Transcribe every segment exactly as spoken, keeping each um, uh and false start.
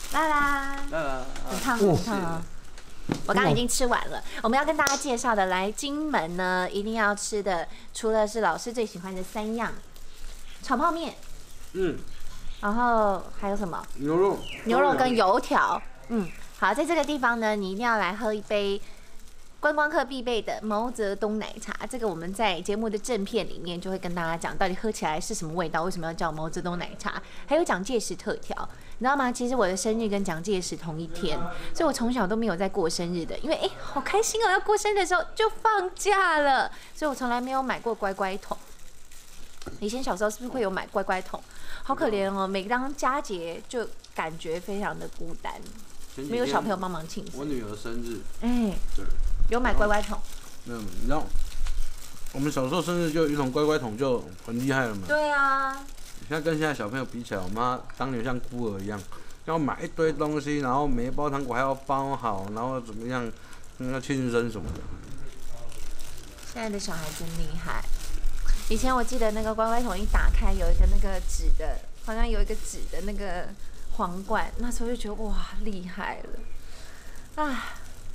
啦啦， 呃， 很烫很烫啊！我刚刚已经吃完了。我们要跟大家介绍的，来金门呢，一定要吃的，除了是老师最喜欢的三样，炒泡面， 嗯， 然后还有什么？ 牛肉， 牛肉跟油条。嗯，好，在这个地方呢，你一定要来喝一杯观光客必备的毛泽东奶茶。这个我们在节目的正片里面就会跟大家讲，到底喝起来是什么味道，为什么要叫毛泽东奶茶，还有蒋介石特调。你知道吗？其实我的生日跟蒋介石同一天，所以我从小都没有在过生日的，因为哎、欸，好开心哦！要过生日的时候就放假了，所以我从来没有买过乖乖桶。以前小时候是不是会有买乖乖桶？好可怜哦，每当佳节就感觉非常的孤单，没有小朋友帮忙庆生。 我女儿生日， 哎、欸，对，有买乖乖桶。 没有，你知道，我们小时候生日就有一桶乖乖桶就很厉害了嘛。 对啊。 现在跟现在小朋友比起来，我妈当年像孤儿一样，要买一堆东西，然后每一包糖果还要包好，然后怎么样，要庆生什么的。 现在的小孩真厉害。以前我记得那个乖乖桶一打开，有一个那个纸的，好像有一个纸的那个皇冠，那时候就觉得哇厉害了，啊。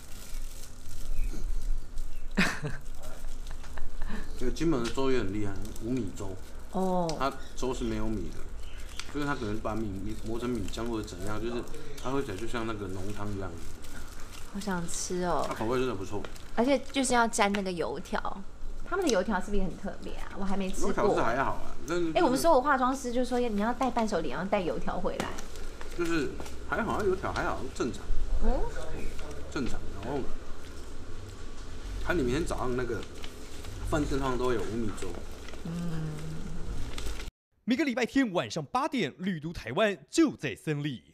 这个金门的粥也很厉害，无米粥。 哦。 它粥是没有米的，就是它可能把米米磨成米浆或者怎样，就是它喝起来就像那个浓汤一样。 好想吃哦。 它口味真的不错。 而且就是要沾那个油条，他们的油条是不是也很特别啊？我还没吃过。 油条是还好啊，但是、就是。 哎、欸，我们说我化妆师就说你要带伴手礼，要带油条回来。 就是还好，油条还好，正常。哦。正常，然后它你明天早上那个饭店上都会有无米粥。 嗯。每个礼拜天晚上八点，绿都台湾就在森里。